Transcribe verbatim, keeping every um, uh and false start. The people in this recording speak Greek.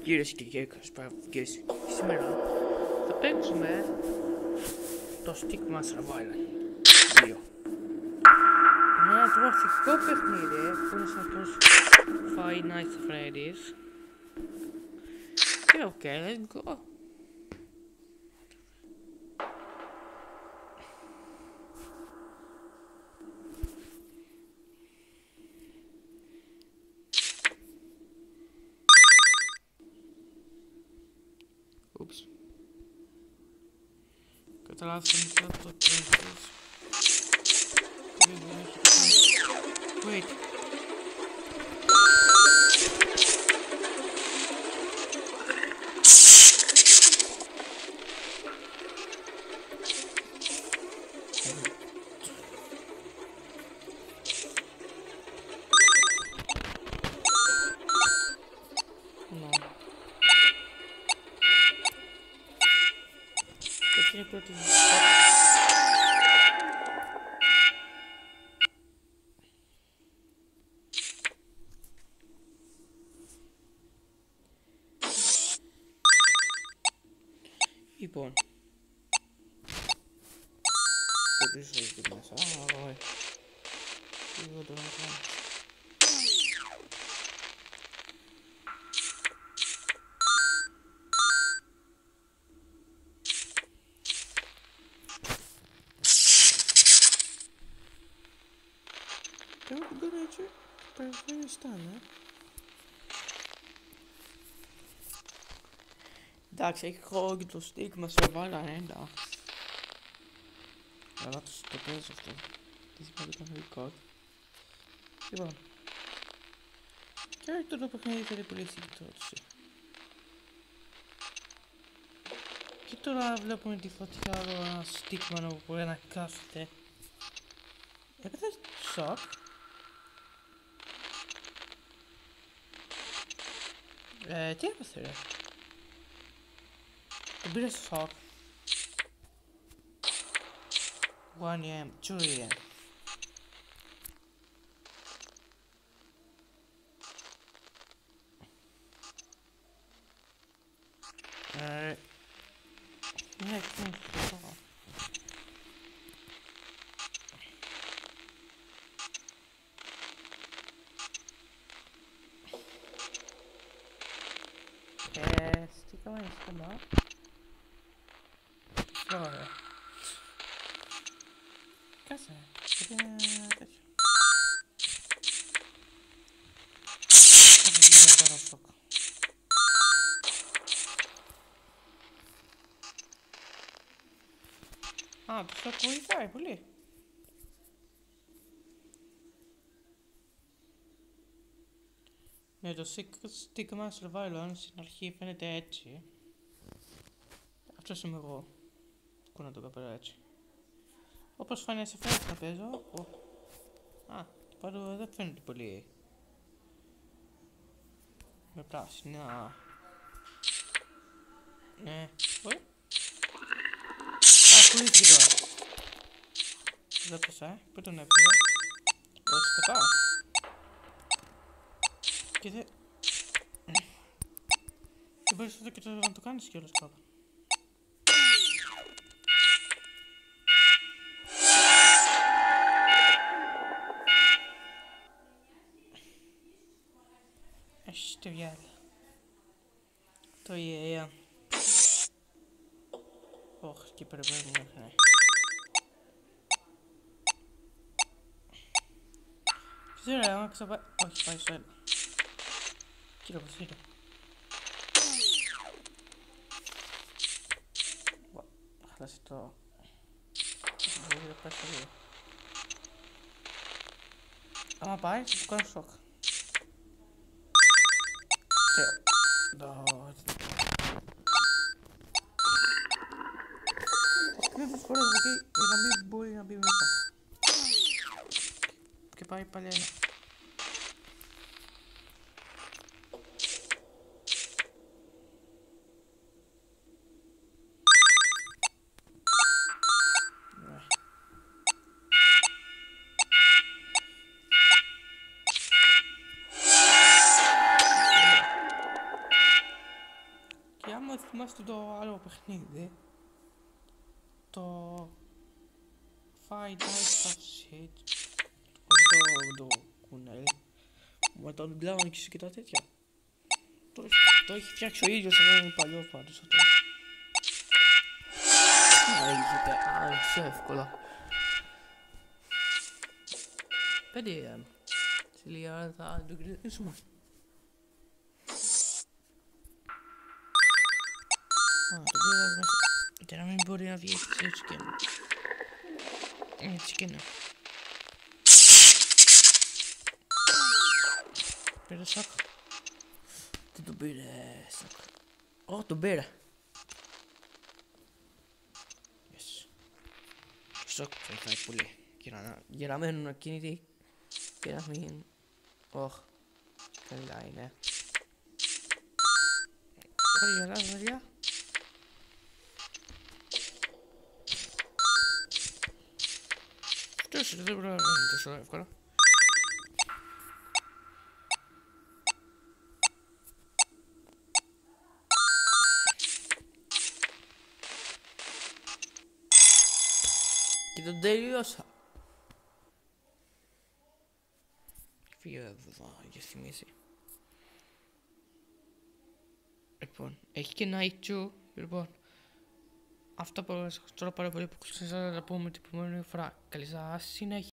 Κυρίες και κύριοι, και σήμερα θα παίξουμε το Stickman Survival δύο. Είναι ένα τρομακτικό παιχνίδι που είναι σαν τους Five Nights at Freddy's. Και οκ, let's go. Oops. Καταλάβαμε τώρα το τέλος. Wait. Λοιπόν, το πίσω εκεί μέσα, ωραία, λίγο το να κάνω. Τώρα που κάνω έτσι, παραφέρει στάνε. Εντάξει, έχω και το Stickman Survival ένα. Αλλά το παίζω αυτό. Τι σημαίνει το κανονικό. Λοιπόν. Και το παιχνίδι θέλει πολύ συγκεντρώτηση. Και τώρα βλέπουμε τη φωτιά εδώ, ένα Stickman που μπορεί να κάθεται. Έπαθε σοκ. Ε, τι έπαθε ρε. Τον πήρε στο σοκ. one a m, two a m. Ε, ναι, εκείνο το σοκ. Ε, στήκαμε στο ωραία. Κάτσε, γιατί είναι τέτοιο. Κάτσε λίγο τώρα σοκ. Α, το σοκ βοηθάει πολύ. Ναι, το Stickman Survival στην αρχή φαίνεται έτσι. Αυτός είμαι εγώ. Πού να το κάνω έτσι. Όπως φαίνεται σε φαίνεται να παίζω. Α, πάντως δεν φαίνεται πολύ. Με πράσινη, να. Ναι, όχι. Α, πουλήθηκε τώρα. Δεν πέσα, ε. Πού τον έπαιρνε. Ως κατά. Και δεν... Δεν μπορείς εδώ και το να το κάνεις κιόλας κάπου. Έχεις τη βιάλη. Το yeah. Όχι, και περιμένουμε μέχρι. Ξέρω, άμα ξαπάει... Όχι, πάει στο ένα. Κοίτα πως είναι. Θα χάσει το... Δεν θα πάει στο δύο. Άμα πάει, θα του κάνω σοκ. Θεό. Τις κρύβεις φορές από εκεί για να μην μπορεί να μπει μέσα. Και πάει πάλι ένα. θυμάστε το άλλο παιχνίδι. Το Five Nights at Freddy's. Το, το κουνέλ. Με τον Ντλάουνικς και τα τέτοια. Το, το έχει φτιάξει ο ίδιος, αυτό είναι παλιό πάντως αυτό. Να λέγεται, α, πιο εύκολα. Πέντε, σε λίγα ώρα θα το κρίνουμε. Α, το πήρα μέσα. Και να μην μπορεί να βγει έτσι και να. Έτσι και να. Πήρε σακ. Τι το πήρε σακ. Ω, τον πήρα. Yes. Το σακ θα φάει πολύ. Για να μένουν ακίνητοι και να μην... Ωχ. Καλά είναι. Όχι, γελά, παιδιά. Αυτός δεν πρέπει να είναι τόσο εύκολα. Και τον τελειώσα. Φύγε εδώ για θυμίσει. Λοιπόν, έχει και night two. Λοιπόν, αυτά που τώρα πάρα πολύ που ξέρετε να τα πούμε την επόμενη φορά. Καλή σας συνέχεια.